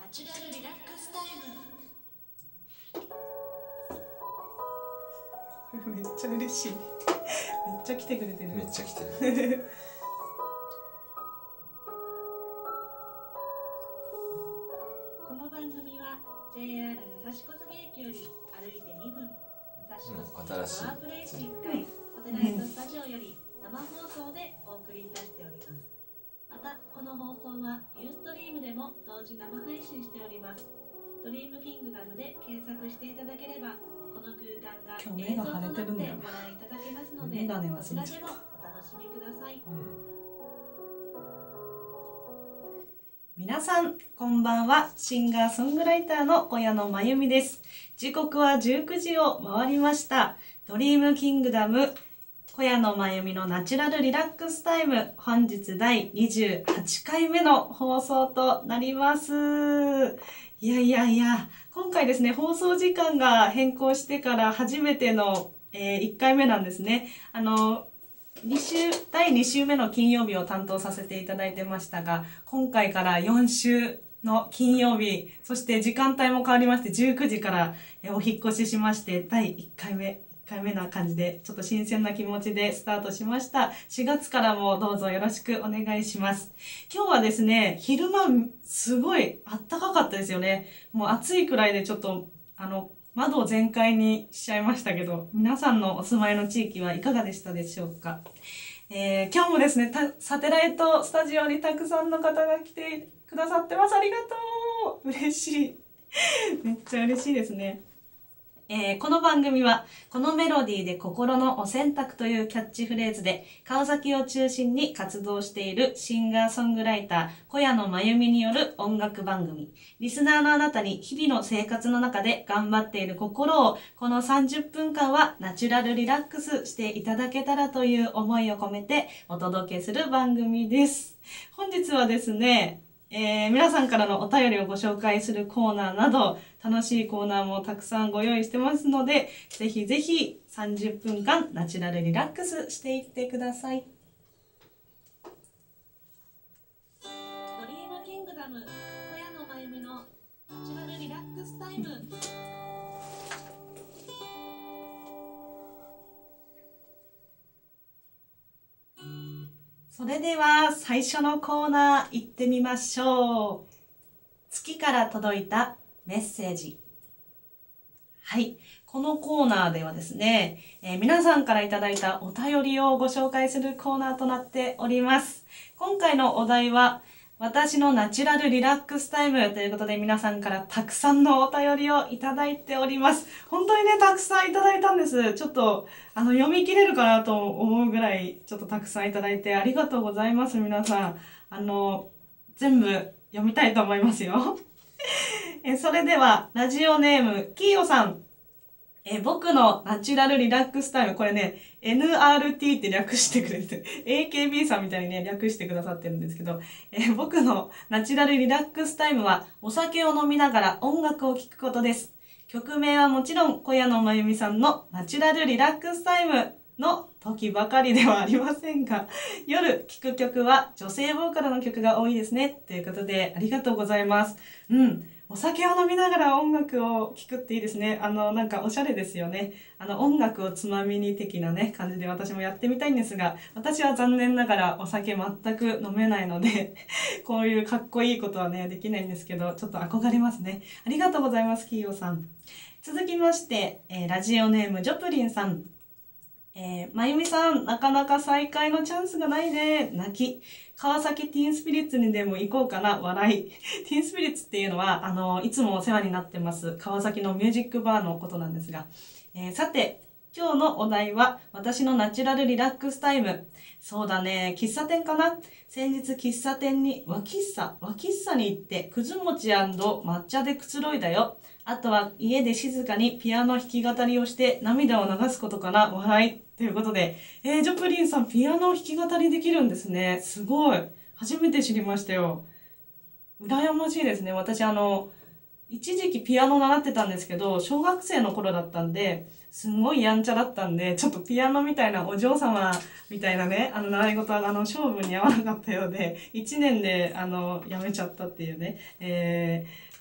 チュラルリラックスタイム。 めっちゃ嬉しい。めっちゃ来てくれてる。 めっちゃ来てる。 この番組は JR 武蔵小杉駅より歩いて2分、武蔵小杉パワープレイス1階サテライトスタジオより生放送でお送りいたしております。またこの放送はユーストリームでも同時生配信しております。ドリームキングダムで検索していただければこの空間が映像となってご覧いただけますので、そちらでもお楽しみください。 皆さんこんばんは。シンガーソングライターの小谷野真由美です。時刻は19時を回りました。ドリームキングダム小谷野真由美のナチュラルリラックスタイム、本日第28回目の放送となります。今回ですね、放送時間が変更してから初めての、1回目なんですね。第2週目の金曜日を担当させていただいてましたが、今回から4週の金曜日、そして時間帯も変わりまして19時からお引っ越ししまして、第1回目な感じで、ちょっと新鮮な気持ちでスタートしました。4月からもどうぞよろしくお願いします。今日はですね、昼間すごい暖かかったですよね。もう暑いくらいでちょっと、窓を全開にしちゃいましたけど、皆さんのお住まいの地域はいかがでしたでしょうか。今日もですね、サテライトスタジオにたくさんの方が来てくださってます。ありがとう。嬉しい。めっちゃ嬉しいですね。この番組は、このメロディーで心のお洗濯というキャッチフレーズで、川崎を中心に活動しているシンガーソングライター、小谷野真由美による音楽番組。リスナーのあなたに日々の生活の中で頑張っている心を、この30分間はナチュラルリラックスしていただけたらという思いを込めてお届けする番組です。本日はですね、皆さんからのお便りをご紹介するコーナーなど、楽しいコーナーもたくさんご用意してますので、ぜひぜひ30分間ナチュラルリラックスしていってください。 ドリームキングダム小谷野真由美のナチュラルリラックスタイム。 それでは最初のコーナー行ってみましょう。月から届いたメッセージ。はい。このコーナーではですね、皆さんからいただいたお便りをご紹介するコーナーとなっております。今回のお題は、私のナチュラルリラックスタイムということで皆さんからたくさんのお便りをいただいております。本当にね、たくさんいただいたんです。ちょっと、読み切れるかなと思うぐらい、ちょっとたくさんいただいてありがとうございます、皆さん。全部読みたいと思いますよ。それでは、ラジオネーム、キーヨさん。僕のナチュラルリラックスタイム、これね、NRT って略してくれて、AKB さんみたいにね、略してくださってるんですけど、僕のナチュラルリラックスタイムは、お酒を飲みながら音楽を聴くことです。曲名はもちろん、小谷野真由美さんのナチュラルリラックスタイムの時ばかりではありませんが、夜聴く曲は女性ボーカルの曲が多いですね。ということで、ありがとうございます。お酒を飲みながら音楽を聴くっていいですね。なんかおしゃれですよね。音楽をつまみに的なね、感じで私もやってみたいんですが、私は残念ながらお酒全く飲めないので、こういうかっこいいことはね、できないんですけど、ちょっと憧れますね。ありがとうございます、キーヨさん。続きまして、ラジオネームジョプリンさん。まゆみさん、なかなか再会のチャンスがないね。泣き。川崎ティーンスピリッツにでも行こうかな。笑い。ティーンスピリッツっていうのは、いつもお世話になってます。川崎のミュージックバーのことなんですが。さて、今日のお題は、私のナチュラルリラックスタイム。そうだね、喫茶店かな。先日喫茶店に、和喫茶に行って、くず餅&抹茶でくつろいだよ。あとは家で静かにピアノ弾き語りをして涙を流すことかな。笑い。ということで、ジョプリンさんピアノを弾き語りできるんですね。すごい。初めて知りましたよ。羨ましいですね。私一時期ピアノ習ってたんですけど、小学生の頃だったんで、すんごいやんちゃだったんで、ちょっとピアノみたいなお嬢様みたいなね、習い事は勝負に合わなかったようで、1年でやめちゃったっていうね。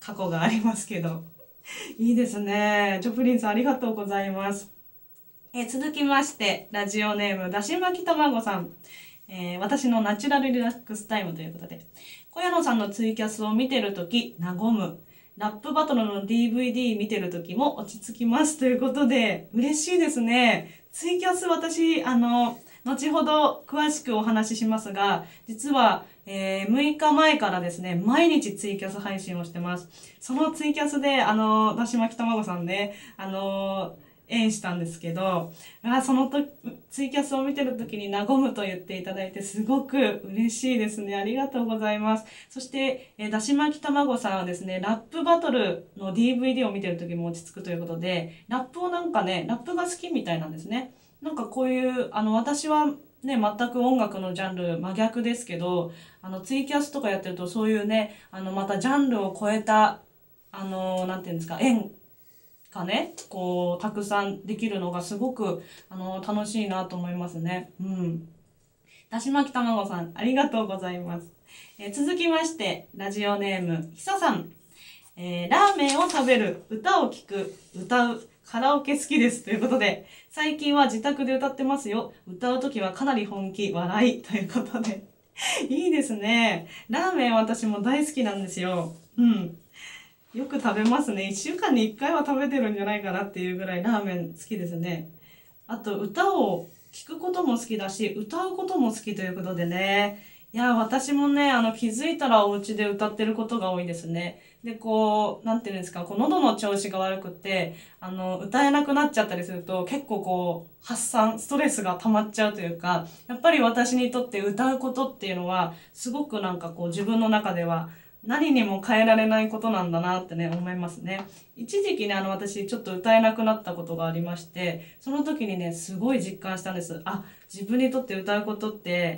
過去がありますけど。いいですね。チョプリンさんありがとうございます。続きまして、ラジオネーム、だし巻きたまごさん。私のナチュラルリラックスタイムということで、小屋野さんのツイキャスを見てるとき、和む。ラップバトルの DVD 見てるときも落ち着きますということで、嬉しいですね。ツイキャス私、後ほど詳しくお話ししますが、実は、6日前からですね、毎日ツイキャス配信をしてます。そのツイキャスで、だし巻きたまごさんね、演したんですけど、そのとツイキャスを見てる時に和むと言っていただいてすごく嬉しいですね。ありがとうございます。そして、だし巻きたまごさんはですね、ラップバトルの DVD を見てる時も落ち着くということで、ラップをなんかね、ラップが好きみたいなんですね。なんかこういう、私はね、全く音楽のジャンル真逆ですけど、ツイキャスとかやってるとそういうね、またジャンルを超えた、なんていうんですか、縁がね、こう、たくさんできるのがすごく、楽しいなと思いますね。うん。だし巻きたまごさん、ありがとうございます。続きまして、ラジオネーム、ひささん。ラーメンを食べる、歌を聴く、歌う、カラオケ好きです。ということで、最近は自宅で歌ってますよ。歌うときはかなり本気、笑い。ということで。いいですね。ラーメン私も大好きなんですよ。うん。よく食べますね。1週間に1回は食べてるんじゃないかなっていうぐらいラーメン好きですね。あと、歌を聴くことも好きだし、歌うことも好きということでね。いや、私もね、気づいたらお家で歌ってることが多いですね。で、こう、なんていうんですか、こう、喉の調子が悪くて、歌えなくなっちゃったりすると、結構こう、発散、ストレスが溜まっちゃうというか、やっぱり私にとって歌うことっていうのは、すごくなんかこう、自分の中では、何にも変えられないことなんだなってね、思いますね。一時期ね、私ちょっと歌えなくなったことがありまして、その時にね、すごい実感したんです。あ、自分にとって歌うことって、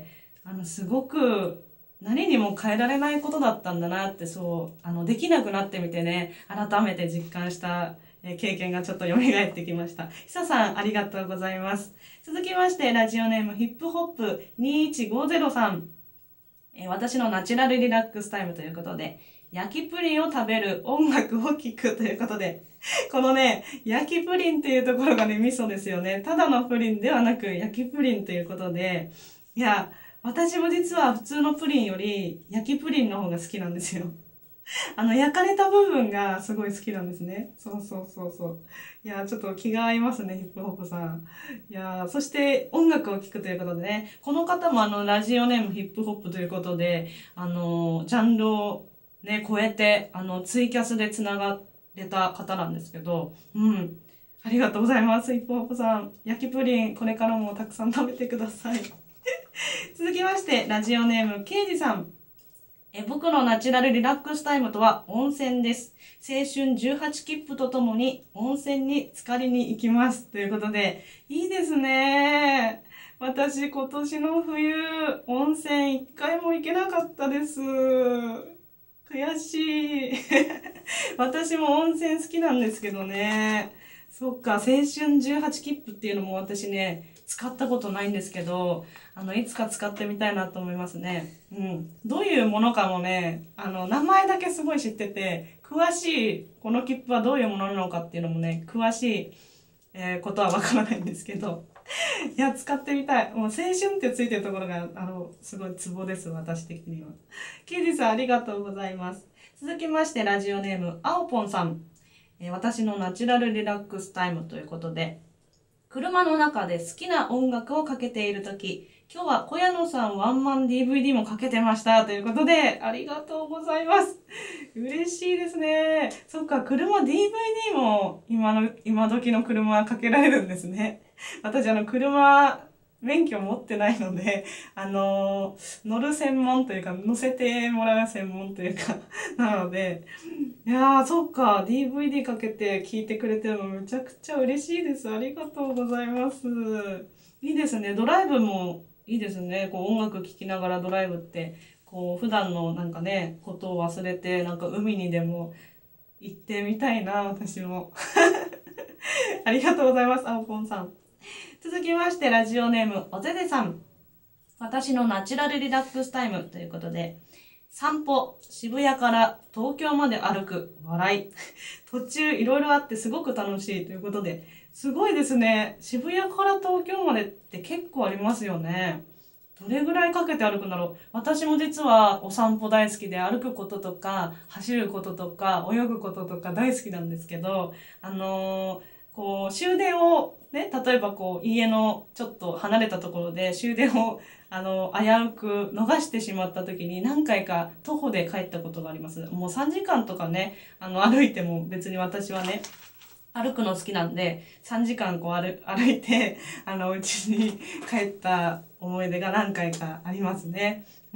すごく何にも変えられないことだったんだなって、そう、できなくなってみてね、改めて実感した経験がちょっと蘇ってきました。ひささん、ありがとうございます。続きまして、ラジオネームヒップホップ2150さん。私のナチュラルリラックスタイムということで、焼きプリンを食べる、音楽を聴くということで、このね、焼きプリンっていうところがね、ミソですよね。ただのプリンではなく、焼きプリンということで、いや、私も実は普通のプリンより焼きプリンの方が好きなんですよ。焼かれた部分がすごい好きなんですね。そうそうそうそう。いや、ちょっと気が合いますね、ヒップホップさん。いや、そして音楽を聴くということでね、この方もラジオネームヒップホップということで、ジャンルをね、超えて、ツイキャスで繋がれた方なんですけど、うん。ありがとうございます、ヒップホップさん。焼きプリン、これからもたくさん食べてください。続きまして、ラジオネーム、ケイジさん。僕のナチュラルリラックスタイムとは温泉です。青春18切符とともに温泉に浸かりに行きます。ということで、いいですね。私今年の冬、温泉一回も行けなかったです。悔しい。私も温泉好きなんですけどね。そっか、青春18切符っていうのも私ね、使ったことないんですけど、いつか使ってみたいなと思いますね。うん。どういうものかもね、名前だけすごい知ってて、詳しい、この切符はどういうものなのかっていうのもね、詳しい、ことはわからないんですけど、いや、使ってみたい。もう青春ってついてるところが、すごいツボです、私的には。ケイジさん、ありがとうございます。続きまして、ラジオネーム、あおぽんさん。私のナチュラルリラックスタイムということで、車の中で好きな音楽をかけているとき、今日は小屋野さんワンマン DVD もかけてましたということで、ありがとうございます。嬉しいですね。そっか、車 DVD も今時の車はかけられるんですね。私車、免許持ってないので、乗る専門というか、乗せてもらう専門というか、なので、いやー、そっか、DVD かけて聞いてくれてるのめちゃくちゃ嬉しいです。ありがとうございます。いいですね。ドライブもいいですね。こう音楽聴きながらドライブって、こう普段のなんかね、ことを忘れて、なんか海にでも行ってみたいな、私も。ありがとうございます、あおぽんさん。続きまして、ラジオネーム、おぜぜさん。私のナチュラルリラックスタイムということで、 散歩、渋谷から東京まで歩く、笑い。途中いろいろあってすごく楽しいということで、すごいですね。渋谷から東京までって結構ありますよね。どれぐらいかけて歩くんだろう。私も実はお散歩大好きで歩くこととか、走ることとか、泳ぐこととか大好きなんですけど、終電をね、例えば家のちょっと離れたところで終電を危うく逃してしまった時に何回か徒歩で帰ったことがあります。もう3時間とかね、歩いても別に私はね、歩くの好きなんで、3時間歩いて、家に帰った思い出が何回かありますね。うん。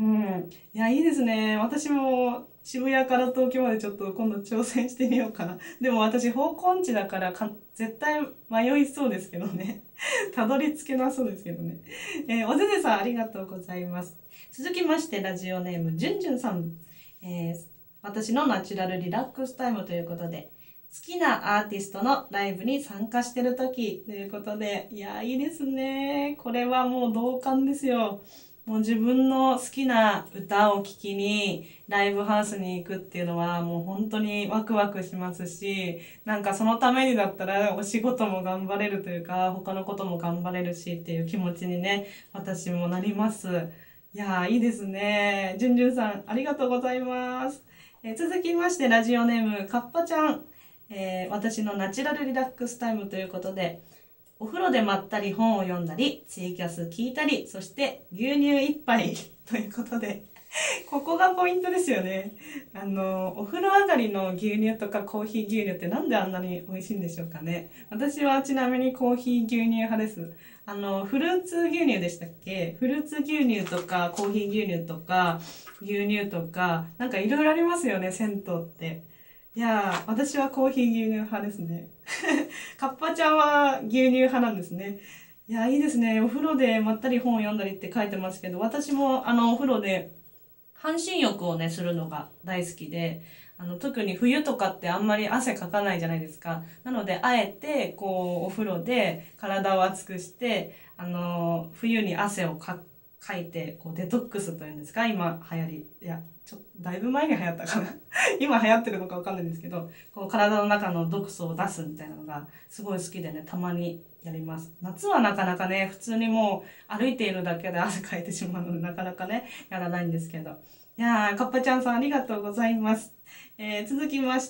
いや、いいですね。私も渋谷から東京までちょっと今度挑戦してみようかな。でも私方向音痴だから絶対迷いそうですけどね。たどり着けなそうですけどね。おぜぜさんありがとうございます。続きましてラジオネームじゅんじゅんさん。私のナチュラルリラックスタイムということで、好きなアーティストのライブに参加してる時ということで、いや、いいですね。これはもう同感ですよ。もう自分の好きな歌を聴きにライブハウスに行くっていうのはもう本当にワクワクしますし、なんかそのためにだったらお仕事も頑張れるというか、他のことも頑張れるしっていう気持ちにね、私もなります。いやー、いいですね。じゅんじゅんさん、ありがとうございます。続きまして、ラジオネーム、かっぱちゃん。私のナチュラルリラックスタイムということで、お風呂でまったり本を読んだり、ツイキャス聞いたり、そして牛乳一杯ということで、ここがポイントですよね。お風呂上がりの牛乳とかコーヒー牛乳ってなんであんなに美味しいんでしょうかね。私はちなみにコーヒー牛乳派です。フルーツ牛乳でしたっけ？フルーツ牛乳とかコーヒー牛乳とか牛乳とか、なんかいろいろありますよね、銭湯って。いやー、私はコーヒー牛乳派ですね。カッパちゃんは牛乳派なんですね。いやー、いいですね。お風呂でまったり本を読んだりって書いてますけど、私もお風呂で半身浴をね、するのが大好きで、特に冬とかってあんまり汗かかないじゃないですか。なので、あえて、お風呂で体を熱くして、冬に汗をかいて、デトックスというんですか、今流行り。いや、だいぶ前に流行ったかな。今流行ってるのかわかんないんですけど、体の中の毒素を出すみたいなのがすごい好きでね、たまにやります。夏はなかなかね、普通にもう歩いているだけで汗かいてしまうので、なかなかね、やらないんですけど。いやー、かっぱちゃんさんありがとうございます。続きまして、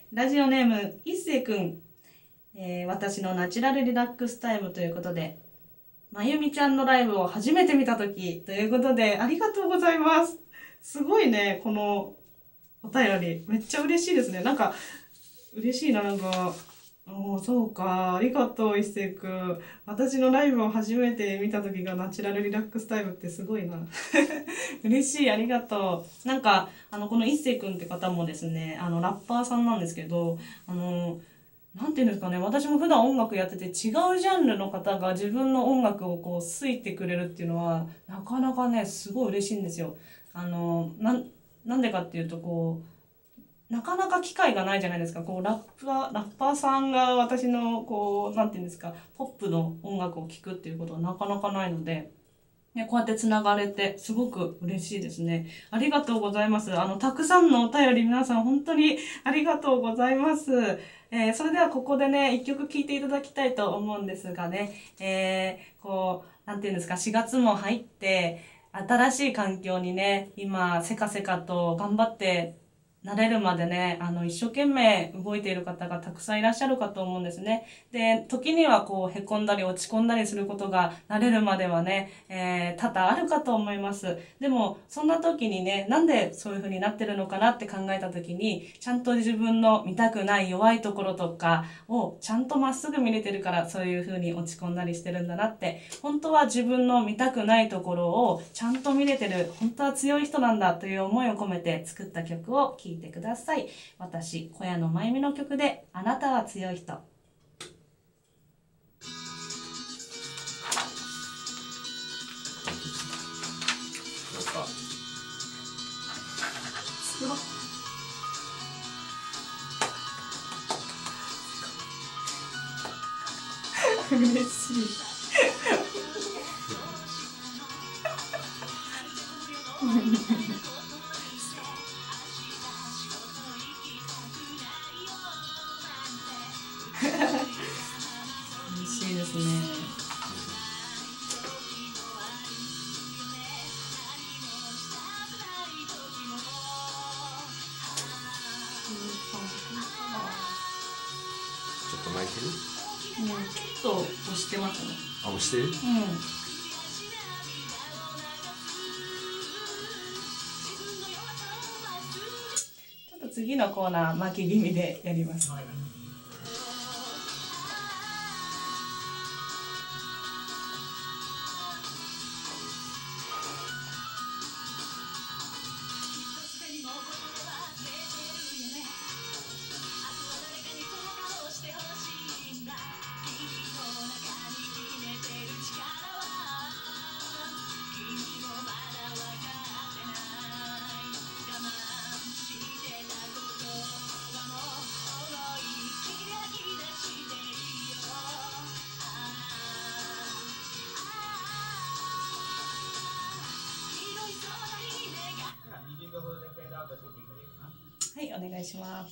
ラジオネーム、いっせいくん。私のナチュラルリラックスタイムということで、まゆみちゃんのライブを初めて見たときということで、ありがとうございます。すごいね、このお便り。めっちゃ嬉しいですね。なんか、嬉しいな、なんか。おー、そうか。ありがとう、一星くん。私のライブを初めて見た時がナチュラルリラックスタイムってすごいな。嬉しい、ありがとう。なんか、この一星くんって方もですね、ラッパーさんなんですけど、なんていうんですかね、私も普段音楽やってて違うジャンルの方が自分の音楽を好いてくれるっていうのは、なかなかね、すごい嬉しいんですよ。なんでかっていうと、なかなか機会がないじゃないですか。ラッパーさんが私の、なんていうんですか、ポップの音楽を聴くっていうことはなかなかないので、ね、こうやって繋がれて、すごく嬉しいですね。ありがとうございます。たくさんのお便り皆さん本当にありがとうございます。それではここでね、一曲聴いていただきたいと思うんですがね、なんていうんですか、4月も入って、新しい環境にね、今、せかせかと頑張って慣れるまでね、一生懸命動いている方がたくさんいらっしゃるかと思うんですね。で、時には凹んだり落ち込んだりすることが慣れるまではね、多々あるかと思います。でも、そんな時にね、なんでそういう風になってるのかなって考えた時に、ちゃんと自分の見たくない弱いところとかをちゃんとまっすぐ見れてるから、そういう風に落ち込んだりしてるんだなって、本当は自分の見たくないところをちゃんと見れてる、本当は強い人なんだという思いを込めて作った曲を聴いてください。私、小屋のまゆみの曲で、あなたは強い人。嬉しい。 と巻いてる？ ちょっと押してますね。 あ、押してる？ ちょっと次のコーナー巻き気味でやります。はい、お願いします。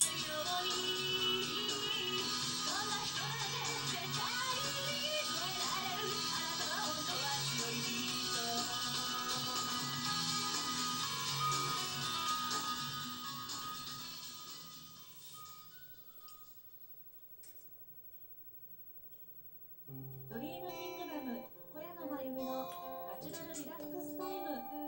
ドリームキングダム小屋野真由美のナチュラルリラックスタイム。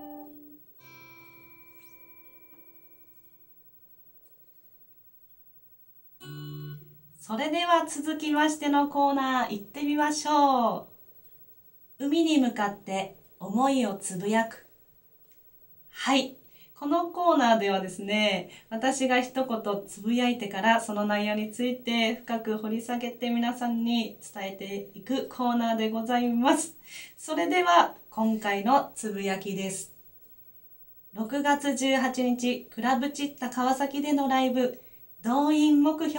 それでは続きましてのコーナー行ってみましょう。海に向かって思いをつぶやく。はい。このコーナーではですね、私が一言つぶやいてからその内容について深く掘り下げて皆さんに伝えていくコーナーでございます。それでは今回のつぶやきです。6月18日、クラブチッタ川崎でのライブ、動員目標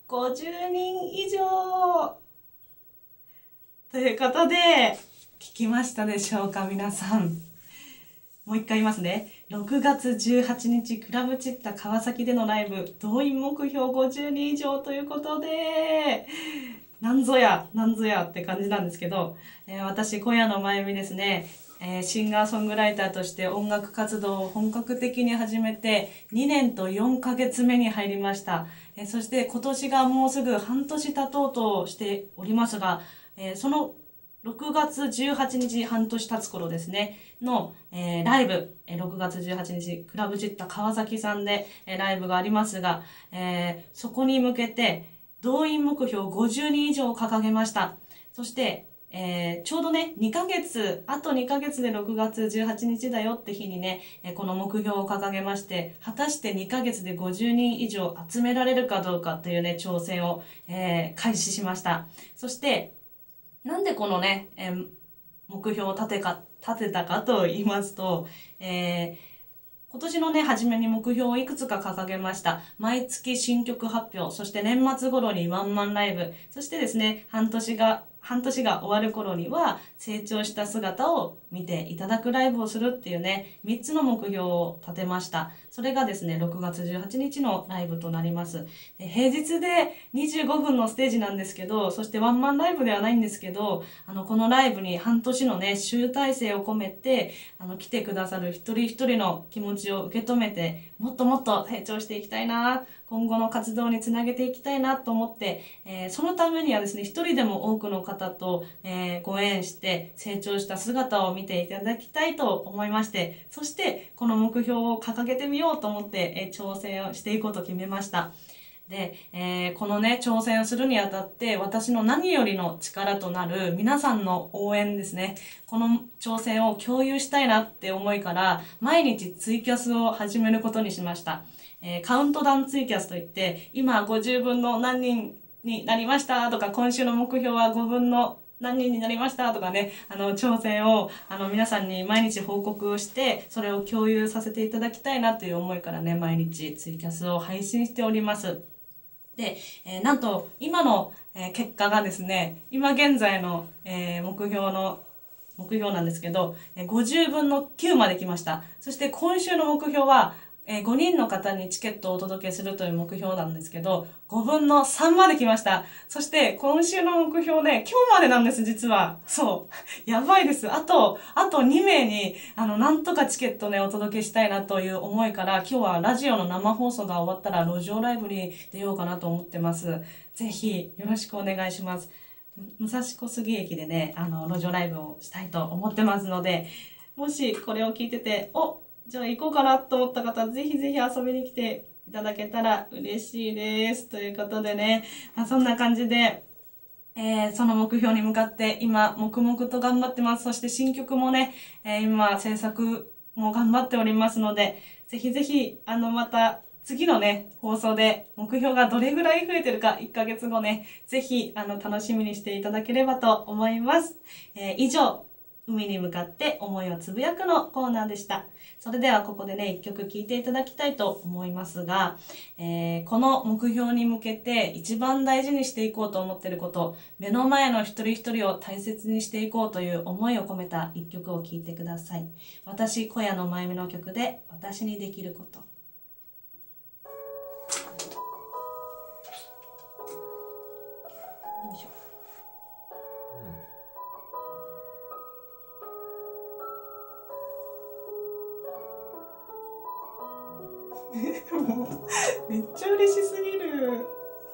50人以上ということで、聞きましたでしょうか、皆さん。もう一回言いますね。6月18日、クラブチッタ川崎でのライブ、動員目標50人以上ということで、なんぞやって感じなんですけど、私、小屋野真由美ですね、シンガーソングライターとして音楽活動を本格的に始めて2年と4ヶ月目に入りました。そして今年がもうすぐ半年経とうとしておりますが、その6月18日半年経つ頃ですねの、ライブ、6月18日クラブチッタ川崎さんで、ライブがありますが、そこに向けて動員目標50人以上を掲げました。そしてちょうどね、あと2ヶ月で6月18日だよって日にね、この目標を掲げまして、果たして2ヶ月で50人以上集められるかどうかというね、挑戦を、開始しました。そして、なんでこのね、目標を立てたかと言いますと、今年のね、初めに目標をいくつか掲げました。毎月新曲発表、そして年末頃にワンマンライブ、そしてですね、半年が終わる頃には成長した姿を見ていただくライブをするっていうね、3つの目標を立てました。それがですね、6月18日のライブとなります。で、平日で25分のステージなんですけど、そしてワンマンライブではないんですけど、このライブに半年のね、集大成を込めて、来てくださる一人一人の気持ちを受け止めて、もっともっと成長していきたいな、今後の活動につなげていきたいなと思って、そのためにはですね、一人でも多くの方と、ご縁して成長した姿を見ていただきたいと思いまして、そしてこの目標を掲げてみようと思って、挑戦をしていこうと決めました。で、このね、挑戦をするにあたって、私の何よりの力となる皆さんの応援ですね。この挑戦を共有したいなって思いから、毎日ツイキャスを始めることにしました。カウントダウンツイキャスといって、今50分の何人になりましたとか、今週の目標は5分の何人になりましたとかね、挑戦を、皆さんに毎日報告して、それを共有させていただきたいなという思いからね、毎日ツイキャスを配信しております。で、なんと、今の、結果がですね、今現在の、目標なんですけど、50分の9まで来ました。そして今週の目標は、 5人の方にチケットをお届けするという目標なんですけど、5分の3まで来ました。そして、今週の目標ね、今日までなんです、実は。そう。やばいです。あと2名に、なんとかチケットね、お届けしたいなという思いから、今日はラジオの生放送が終わったら、路上ライブに出ようかなと思ってます。ぜひ、よろしくお願いします。武蔵小杉駅でね、路上ライブをしたいと思ってますので、もしこれを聞いてて、じゃあ行こうかなと思った方、ぜひぜひ遊びに来ていただけたら嬉しいです。ということでね、そんな感じで、その目標に向かって今、黙々と頑張ってます。そして新曲もね、今、制作も頑張っておりますので、ぜひぜひ、また、次のね、放送で目標がどれぐらい増えてるか、1ヶ月後ね、ぜひ、楽しみにしていただければと思います。以上、海に向かって思いをつぶやくのコーナーでした。それではここでね、一曲聴いていただきたいと思いますが、この目標に向けて一番大事にしていこうと思っていること、目の前の一人一人を大切にしていこうという思いを込めた一曲を聴いてください。私、小屋のまゆみの曲で、私にできること。よいしょ。もうめっちゃ嬉しすぎる。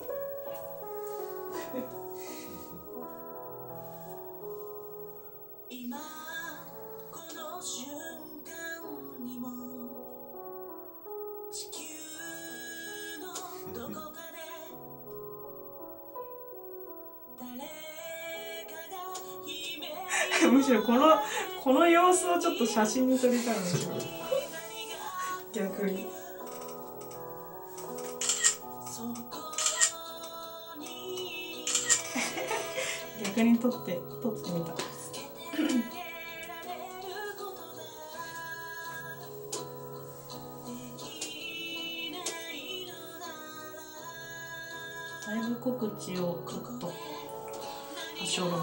今この瞬間にも地球のどこかで誰かが悲鳴むしろこの様子をちょっと写真に撮りたいんですよ。逆に。逆に撮ってみた。ライブ告知をカット。はしょろ。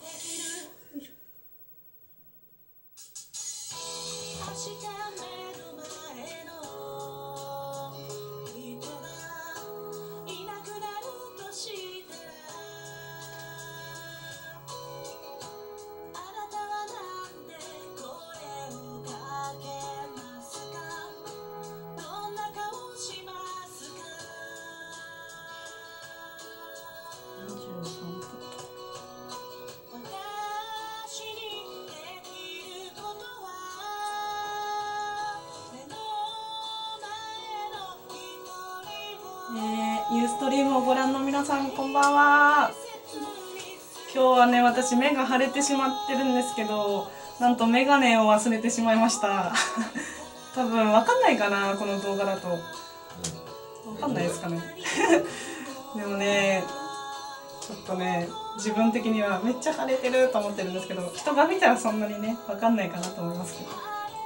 ニューストリームをご覧の皆さん、こんばんは。今日はね、私目が腫れてしまってるんですけど、なんとメガネを忘れてしまいました。多分わかんないかな、この動画だと。わかんないですかね。でもね、ちょっとね、自分的にはめっちゃ腫れてると思ってるんですけど、人が見たらそんなにね、わかんないかなと思いますけど。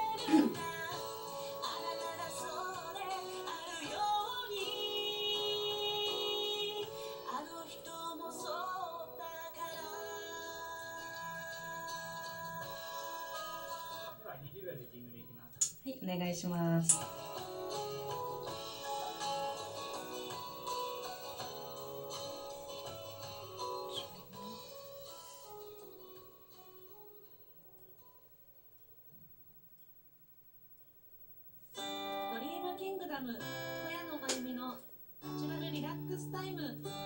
はい、お願いします。 ドリームキングダム、小屋のまゆみのナチュラルリラックスタイム。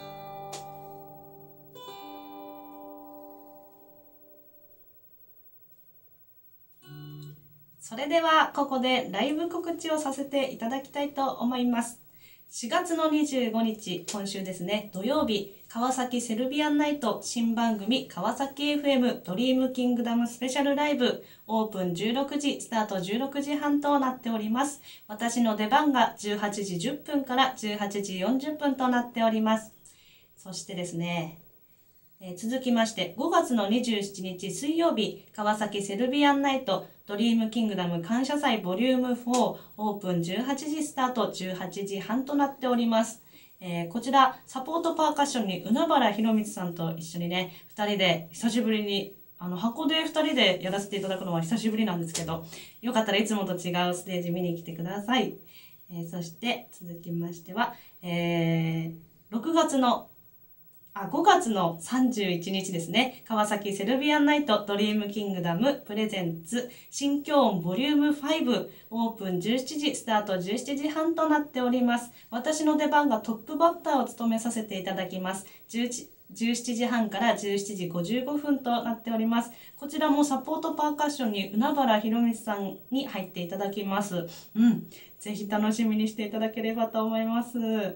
それではここでライブ告知をさせていただきたいと思います。4月の25日、今週ですね、土曜日、川崎セルビアンナイト新番組川崎 FM ドリームキングダムスペシャルライブオープン16時、スタート16時半となっております。私の出番が18時10分から18時40分となっております。そしてですね、続きまして5月の27日水曜日、川崎セルビアンナイトドリームキングダム感謝祭ボリューム4オープン18時スタート18時半となっております。こちらサポートパーカッションに海原博光さんと一緒にね、2人で久しぶりに箱で2人でやらせていただくのは久しぶりなんですけど、よかったらいつもと違うステージ見に来てください。そして続きましては、5月の31日ですね。川崎セルビアンナイトドリームキングダムプレゼンツ新京音ボリューム5オープン17時スタート17時半となっております。私の出番がトップバッターを務めさせていただきます。17時半から17時55分となっております。こちらもサポートパーカッションに海原ひろみさんに入っていただきます。ぜひ楽しみにしていただければと思います。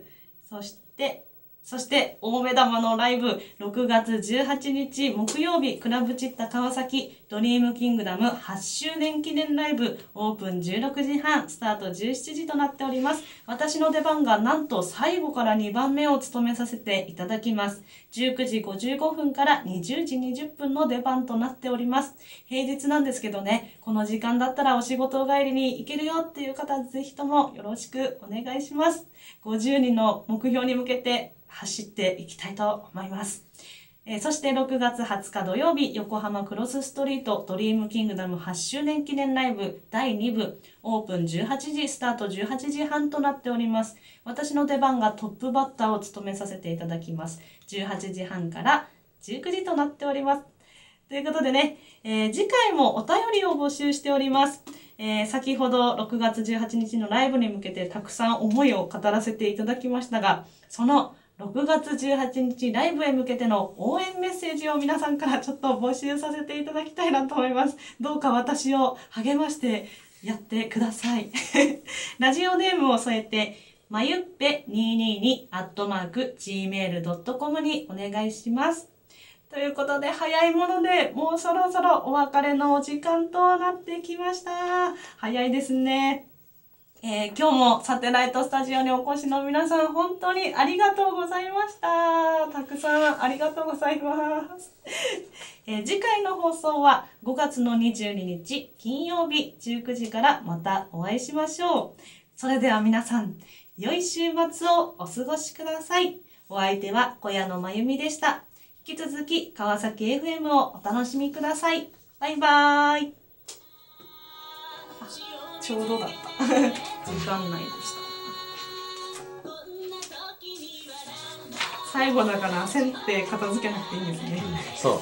そして大目玉のライブ、6月18日木曜日、クラブチッタ川崎ドリームキングダム8周年記念ライブ、オープン16時半、スタート17時となっております。私の出番がなんと最後から2番目を務めさせていただきます。19時55分から20時20分の出番となっております。平日なんですけどね、この時間だったらお仕事帰りに行けるよっていう方、ぜひともよろしくお願いします。50人の目標に向けて走っていきたいと思います。そして6月20日土曜日、横浜クロスストリートドリームキングダム8周年記念ライブ第2部、オープン18時、スタート18時半となっております。私の出番がトップバッターを務めさせていただきます。18時半から19時となっております。ということでね、次回もお便りを募集しております。先ほど6月18日のライブに向けてたくさん思いを語らせていただきましたが、その6月18日ライブへ向けての応援メッセージを皆さんからちょっと募集させていただきたいなと思います。どうか私を励ましてやってください。ラジオネームを添えて、まゆっぺ222@gmail.com にお願いします。ということで、早いものでもうそろそろお別れのお時間となってきました。早いですね。今日もサテライトスタジオにお越しの皆さん、本当にありがとうございました。たくさんありがとうございます。次回の放送は5月の22日金曜日19時からまたお会いしましょう。それでは皆さん、良い週末をお過ごしください。お相手は小谷野真由美でした。引き続き川崎 FM をお楽しみください。バイバーイ。ちょうどだった。時間内でした。最後だから焦って片付けなくていいんですね。 そう。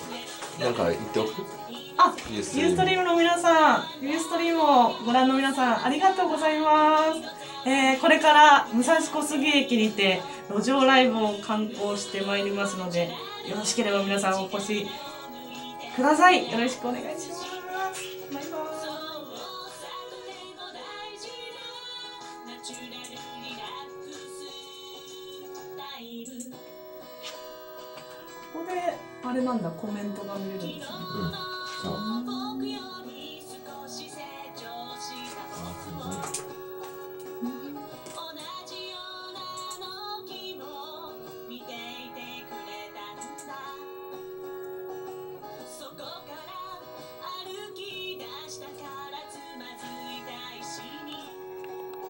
なんか言っておく？ ユーストリームの皆さん、ユーストリームをご覧の皆さん、ありがとうございます。これから武蔵小杉駅にて路上ライブを観光してまいりますので、よろしければ皆さんお越しください。よろしくお願いします。バイバーイ。ここであれなんだ、コメントが見れるんですね。 そう。